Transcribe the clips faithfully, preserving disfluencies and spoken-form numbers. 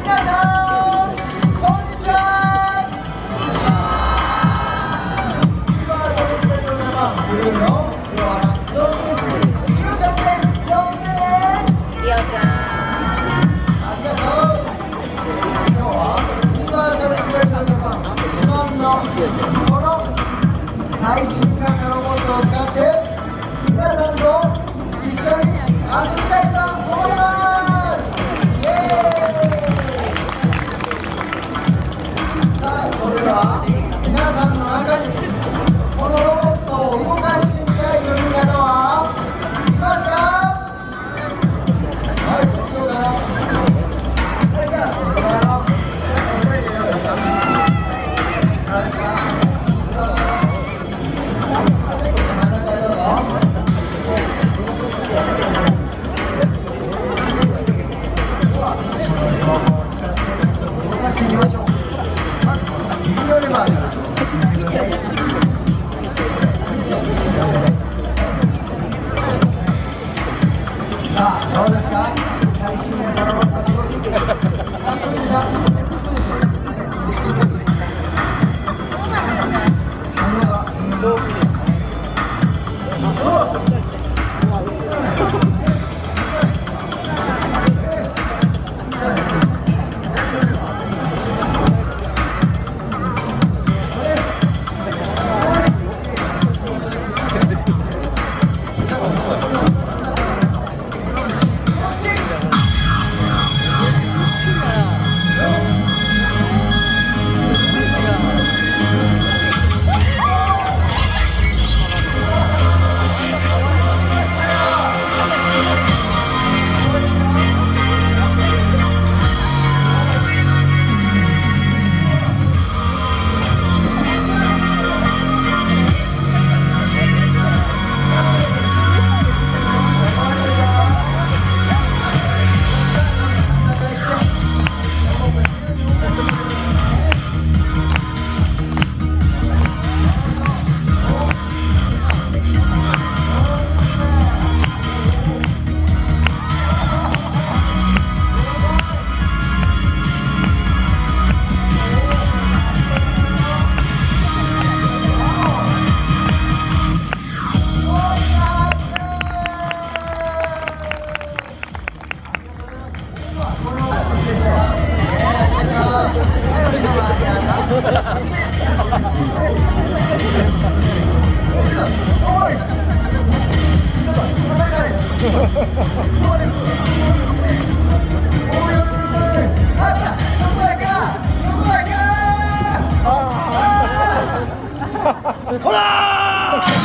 最新型ロボットを使って皆さんと一緒に遊びたいと思います。イエーイ。さあ、それでは皆さんの中にこのロボットを動かしてみたいという方はいますか？はい、どうしようかな。はい、じゃあそちらのお手入れどうですか？どうですか？さあ、どうですか？最新型ロボットの動き、かっこいいでしょ？ほらー！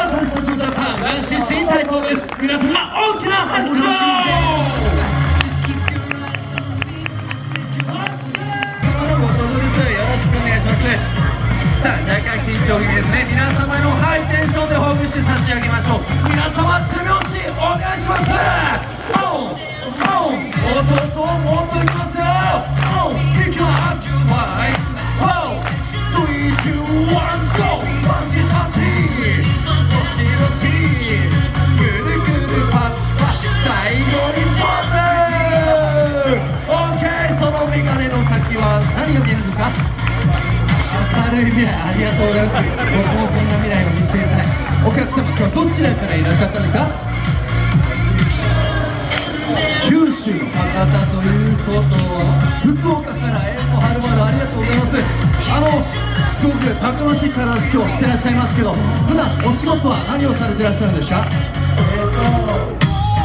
新たなスタジオジャパン男子新体操です。皆様大きな拍手を。よろしくお願いします。さあ、若干緊張気味ですね。皆様のハイテンションでほぐして差し上げましょう。皆様手拍子お願いします。オンオン、弟をもっといきますよ。オン、いきます。ファイブ、フォー、スリー、ツー、ワン、ゴー。パンチパンチ、どしどし、ぐるぐるパッパ、最後にポーズ。オーケー、そのメガネの先は何が見えるんですか？明るい未来、ありがとうございます。僕もそんな未来を見据えたい。お客様、今日どちらからいらっしゃったんですか？九州の博多ということは、福岡からえんもはるばるありがとうございます。あのすごくたくましい体つきをしてらっしゃいますけど、普段お仕事は何をされてらっしゃるんですか？えーと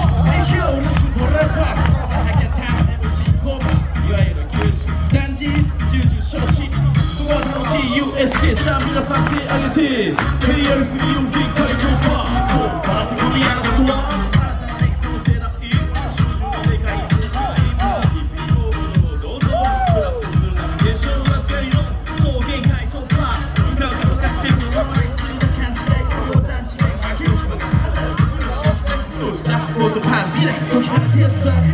いわゆる男児重々承知。楽しい ユーエスジェー さあ皆さん手挙げて ケーアールスリー を限界突破。こう笑ってこそ嫌なことは新たなエクソのせいだ。いい少女のでかい世界も日々をどうぞクラップするナビゲーション扱いのそう限界突破。うかうかとかしてる人はついた勘違い両団地で負ける暇があったら信じてどうしたもっとパンビラ時からテスト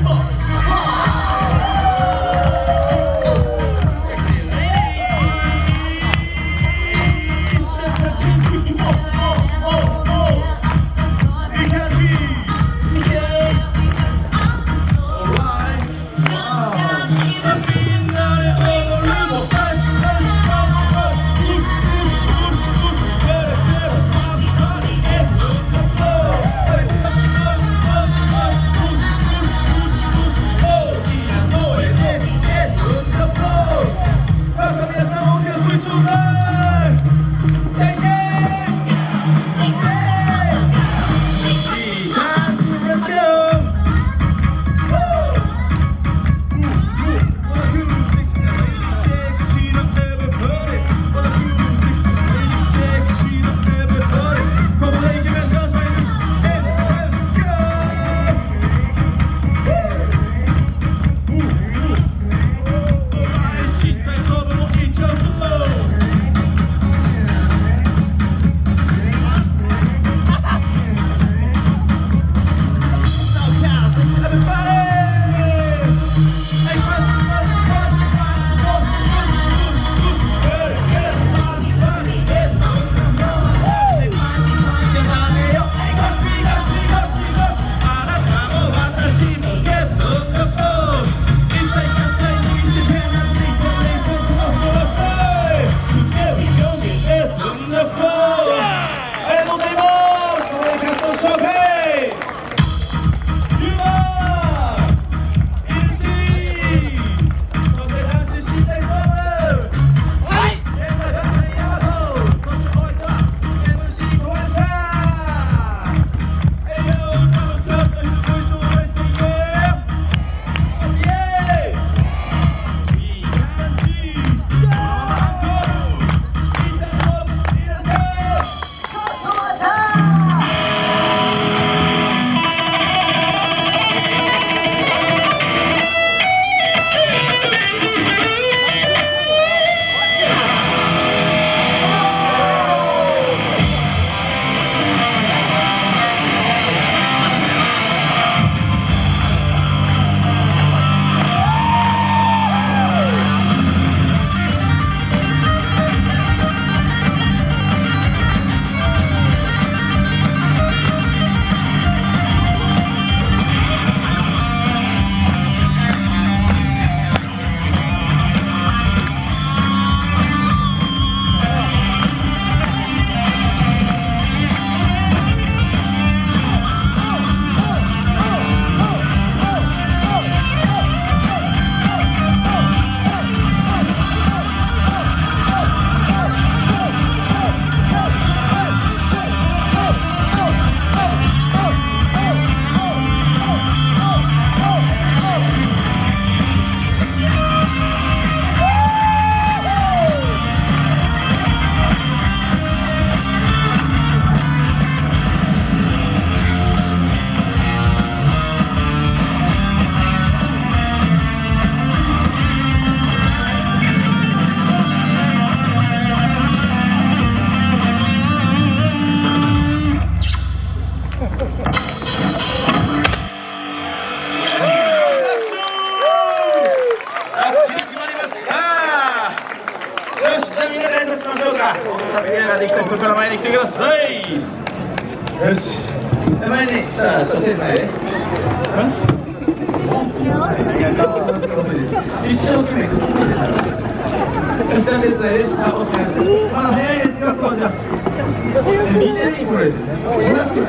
担ぎができた人から前に来てください。よし、前に来たらちょっと手伝い。一生懸命よし、手伝い。あ、オッケー。まだ早いですよ、そうじゃ。見てみこれ。本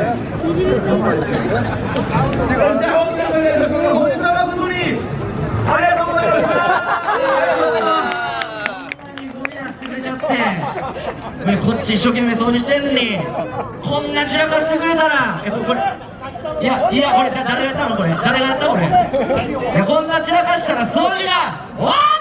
日は誠にありがとうございました。 こっち一生懸命掃除してんのにこんな散らかしてくれたらえこれいやいやこれ誰がやったのこれ誰がやったこれいやこんな散らかしたら掃除が終わる。